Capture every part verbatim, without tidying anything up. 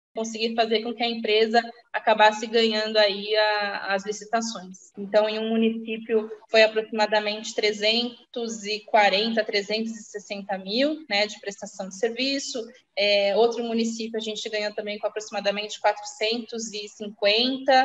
conseguir fazer com que a empresa acabasse ganhando aí a, as licitações. Então, em um município, foi aproximadamente trezentos e quarenta, trezentos e sessenta mil, né, de prestação de serviço. É, outro município, a gente ganhou também com aproximadamente quatrocentos e cinquenta,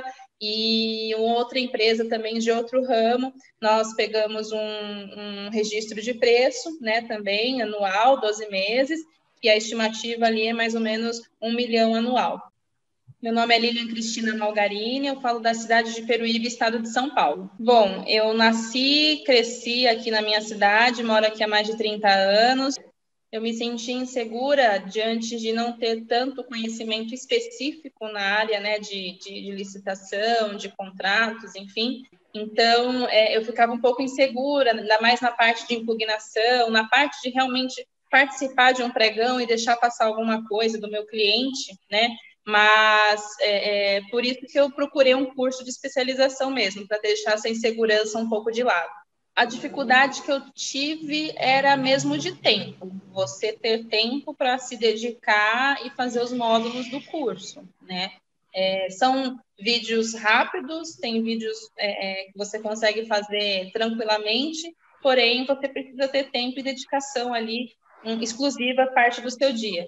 e uma outra empresa também de outro ramo, nós pegamos um, um registro de preço, né, também anual, doze meses, e a estimativa ali é mais ou menos um milhão anual. Meu nome é Lilian Cristina Malgarini, eu falo da cidade de Peruíbe, estado de São Paulo. Bom, eu nasci, cresci aqui na minha cidade, moro aqui há mais de trinta anos. Eu me senti insegura diante de não ter tanto conhecimento específico na área, né, de, de, de licitação, de contratos, enfim. Então, é, eu ficava um pouco insegura, ainda mais na parte de impugnação, na parte de realmente participar de um pregão e deixar passar alguma coisa do meu cliente, né? Mas é, é por isso que eu procurei um curso de especialização mesmo, para deixar essa insegurança um pouco de lado. A dificuldade que eu tive era mesmo de tempo, você ter tempo para se dedicar e fazer os módulos do curso, né? É, são vídeos rápidos, tem vídeos é, é, que você consegue fazer tranquilamente, porém você precisa ter tempo e dedicação ali, um, exclusiva parte do seu dia.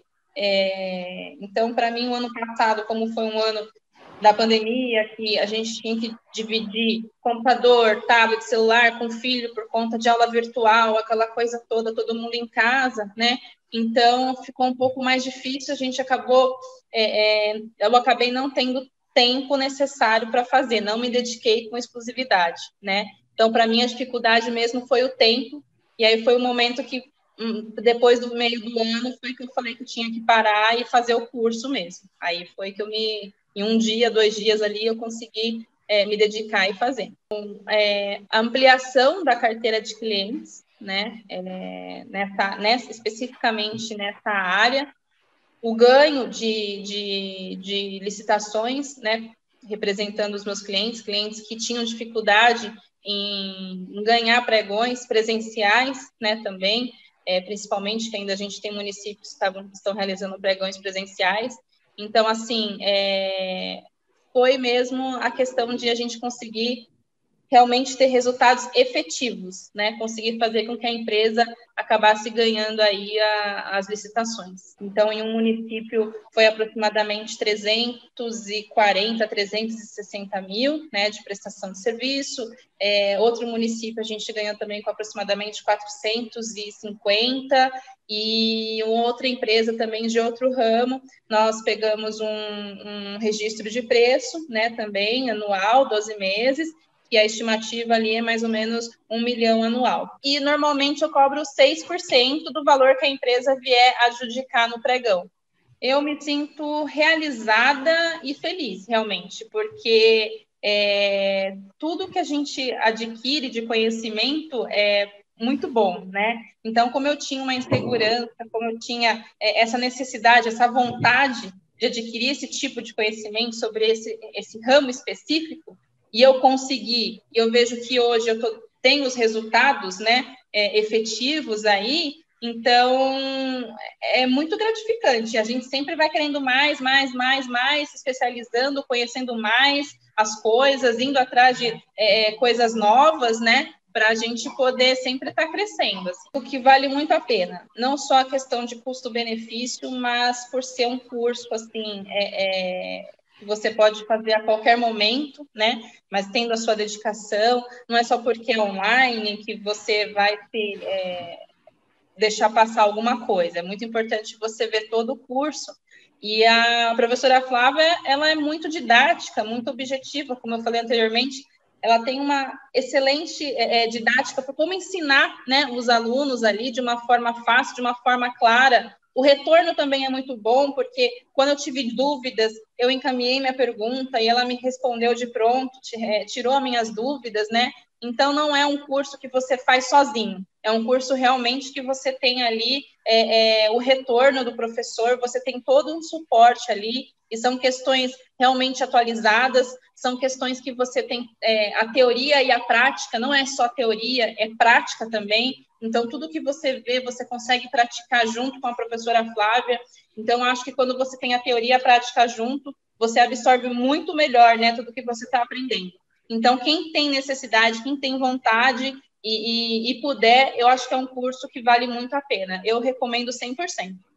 É, então, para mim, o ano passado, como foi um ano da pandemia, que a gente tinha que dividir computador, tablet, celular com filho por conta de aula virtual, aquela coisa toda, todo mundo em casa, né? Então, ficou um pouco mais difícil, a gente acabou, é, é, eu acabei não tendo tempo necessário para fazer, não me dediquei com exclusividade, né? Então, para mim, a dificuldade mesmo foi o tempo, e aí foi o momento que, depois do meio do ano, foi que eu falei que eu tinha que parar e fazer o curso mesmo. Aí foi que eu me... Em um dia, dois dias ali, eu consegui é, me dedicar e fazer. Então, é, a ampliação da carteira de clientes, né, é, nessa, nessa, especificamente nessa área, o ganho de, de, de licitações, né, representando os meus clientes, clientes que tinham dificuldade em, em ganhar pregões presenciais, né, também, é, principalmente que ainda a gente tem municípios que estavam, estão realizando pregões presenciais. Então, assim, é, foi mesmo a questão de a gente conseguir realmente ter resultados efetivos, né? Conseguir fazer com que a empresa acabasse ganhando aí a, as licitações. Então, em um município, foi aproximadamente trezentos e quarenta, trezentos e sessenta mil, né, de prestação de serviço. É, outro município, a gente ganhou também com aproximadamente quatrocentos e cinquenta, e uma outra empresa também de outro ramo, nós pegamos um, um registro de preço, né, também anual, doze meses, e a estimativa ali é mais ou menos um milhão anual. E, normalmente, eu cobro seis por cento do valor que a empresa vier adjudicar no pregão. Eu me sinto realizada e feliz, realmente, porque é, tudo que a gente adquire de conhecimento é muito bom, né? Então, como eu tinha uma insegurança, como eu tinha é, essa necessidade, essa vontade de adquirir esse tipo de conhecimento sobre esse, esse ramo específico, e eu consegui, e eu vejo que hoje eu tô, tenho os resultados, né, é, efetivos aí, então é muito gratificante. A gente sempre vai querendo mais, mais, mais, mais, se especializando, conhecendo mais as coisas, indo atrás de é, coisas novas, né, para a gente poder sempre estar crescendo, assim. O que vale muito a pena, não só a questão de custo-benefício, mas por ser um curso, assim, é, é, que você pode fazer a qualquer momento, né? Mas tendo a sua dedicação, não é só porque é online que você vai se é, deixar passar alguma coisa. É muito importante você ver todo o curso. E a professora Flávia, ela é muito didática, muito objetiva, como eu falei anteriormente. Ela tem uma excelente é, didática para como ensinar, né, os alunos ali de uma forma fácil, de uma forma clara. O retorno também é muito bom, porque quando eu tive dúvidas, eu encaminhei minha pergunta e ela me respondeu de pronto, tirou as minhas dúvidas, né? Então, não é um curso que você faz sozinho, é um curso realmente que você tem ali é, é, o retorno do professor, você tem todo um suporte ali, e são questões realmente atualizadas, são questões que você tem é, a teoria e a prática, não é só teoria, é prática também. Então, tudo que você vê, você consegue praticar junto com a professora Flávia. Então, acho que quando você tem a teoria e a prática junto, você absorve muito melhor, né, tudo que você está aprendendo. Então, quem tem necessidade, quem tem vontade e, e, e puder, eu acho que é um curso que vale muito a pena. Eu recomendo cem por cento.